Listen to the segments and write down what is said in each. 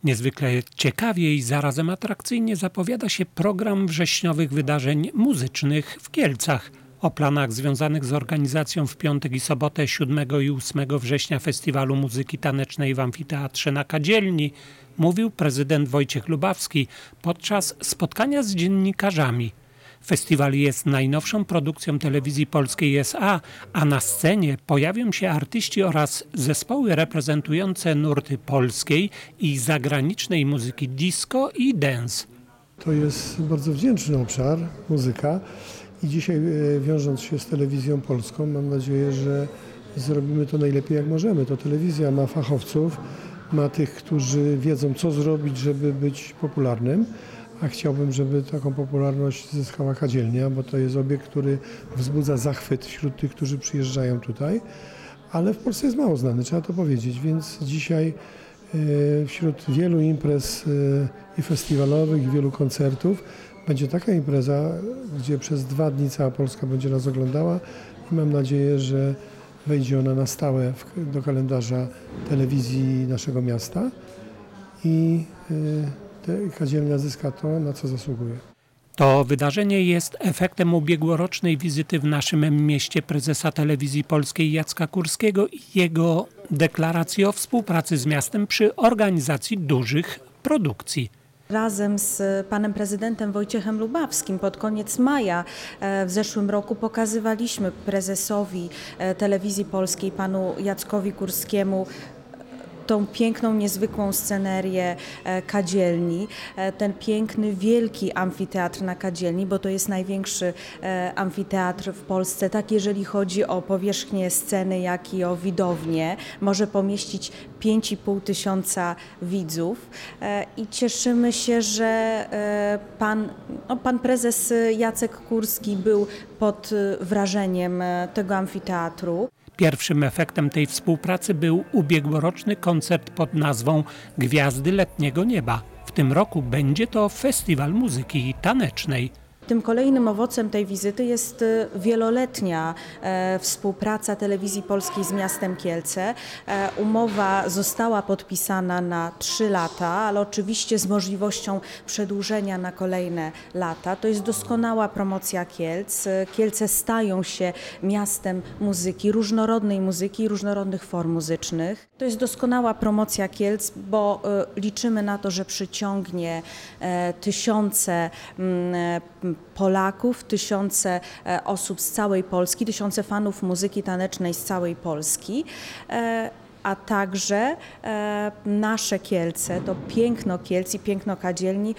Niezwykle ciekawie i zarazem atrakcyjnie zapowiada się program wrześniowych wydarzeń muzycznych w Kielcach. O planach związanych z organizacją w piątek i sobotę 7 i 8 września Festiwalu Muzyki Tanecznej w Amfiteatrze na Kadzielni mówił prezydent Wojciech Lubawski podczas spotkania z dziennikarzami. Festiwal jest najnowszą produkcją Telewizji Polskiej S.A., a na scenie pojawią się artyści oraz zespoły reprezentujące nurty polskiej i zagranicznej muzyki disco i dance. To jest bardzo wdzięczny obszar, muzyka. I dzisiaj, wiążąc się z Telewizją Polską, mam nadzieję, że zrobimy to najlepiej jak możemy. To telewizja ma fachowców, ma tych, którzy wiedzą, co zrobić, żeby być popularnym. A chciałbym, żeby taką popularność zyskała Kadzielnia, bo to jest obiekt, który wzbudza zachwyt wśród tych, którzy przyjeżdżają tutaj. Ale w Polsce jest mało znany, trzeba to powiedzieć, więc dzisiaj wśród wielu imprez i festiwalowych, i wielu koncertów będzie taka impreza, gdzie przez 2 dni cała Polska będzie nas oglądała i mam nadzieję, że wejdzie ona na stałe do kalendarza telewizji naszego miasta i Kadzielnia zyska to, na co zasługuje. To wydarzenie jest efektem ubiegłorocznej wizyty w naszym mieście prezesa Telewizji Polskiej Jacka Kurskiego i jego deklaracji o współpracy z miastem przy organizacji dużych produkcji. Razem z panem prezydentem Wojciechem Lubawskim pod koniec maja w zeszłym roku pokazywaliśmy prezesowi Telewizji Polskiej, panu Jackowi Kurskiemu, tą piękną, niezwykłą scenerię Kadzielni, ten piękny, wielki amfiteatr na Kadzielni, bo to jest największy amfiteatr w Polsce, tak jeżeli chodzi o powierzchnię sceny, jak i o widownię. Może pomieścić 5,5 tysiąca widzów i cieszymy się, że pan prezes Jacek Kurski był pod wrażeniem tego amfiteatru. Pierwszym efektem tej współpracy był ubiegłoroczny koncert pod nazwą Gwiazdy Letniego Nieba. W tym roku będzie to Festiwal Muzyki Tanecznej. Tym kolejnym owocem tej wizyty jest wieloletnia współpraca Telewizji Polskiej z miastem Kielce. Umowa została podpisana na 3 lata, ale oczywiście z możliwością przedłużenia na kolejne lata. To jest doskonała promocja Kielc. Kielce stają się miastem muzyki, różnorodnej muzyki i różnorodnych form muzycznych. To jest doskonała promocja Kielc, bo liczymy na to, że przyciągnie tysiące Polaków, tysiące osób z całej Polski, tysiące fanów muzyki tanecznej z całej Polski, a także nasze Kielce, to piękno Kielc i piękno Kadzielni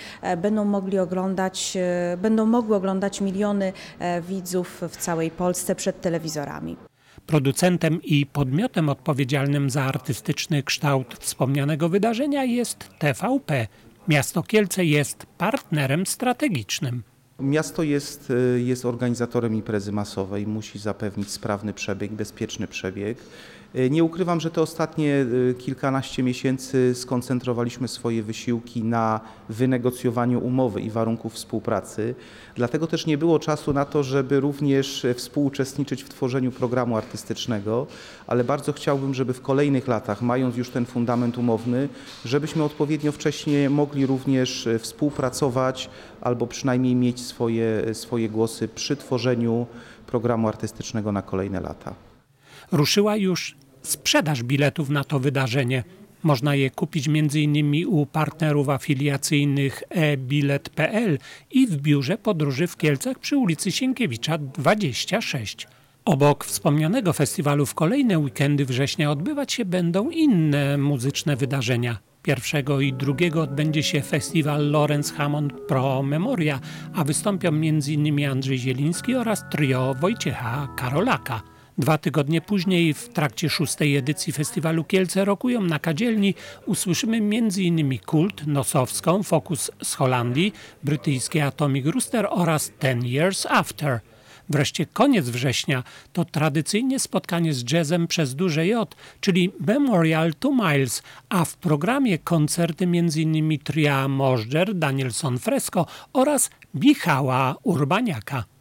będą mogły oglądać miliony widzów w całej Polsce przed telewizorami. Producentem i podmiotem odpowiedzialnym za artystyczny kształt wspomnianego wydarzenia jest TVP. Miasto Kielce jest partnerem strategicznym. Miasto jest organizatorem imprezy masowej, musi zapewnić sprawny przebieg, bezpieczny przebieg. Nie ukrywam, że te ostatnie kilkanaście miesięcy skoncentrowaliśmy swoje wysiłki na wynegocjowaniu umowy i warunków współpracy. Dlatego też nie było czasu na to, żeby również współuczestniczyć w tworzeniu programu artystycznego, ale bardzo chciałbym, żeby w kolejnych latach, mając już ten fundament umowny, żebyśmy odpowiednio wcześnie mogli również współpracować albo przynajmniej mieć swoje głosy przy tworzeniu programu artystycznego na kolejne lata. Ruszyła już sprzedaż biletów na to wydarzenie. Można je kupić m.in. u partnerów afiliacyjnych ebilet.pl i w biurze podróży w Kielcach przy ulicy Sienkiewicza 26. Obok wspomnianego festiwalu w kolejne weekendy września odbywać się będą inne muzyczne wydarzenia. 1 i 2 odbędzie się festiwal Lawrence Hammond Pro Memoria, a wystąpią m.in. Andrzej Zieliński oraz trio Wojciecha Karolaka. 2 tygodnie później, w trakcie 6. edycji festiwalu Kielce rokują na Kadzielni, usłyszymy m.in. Kult, Nosowską, Focus z Holandii, brytyjskie Atomic Rooster oraz 10 Years After. Wreszcie koniec września to tradycyjnie spotkanie z jazzem przez duże J, czyli Memorial 2 Miles, a w programie koncerty m.in. tria Możdżer, Danielson Fresco oraz Michała Urbaniaka.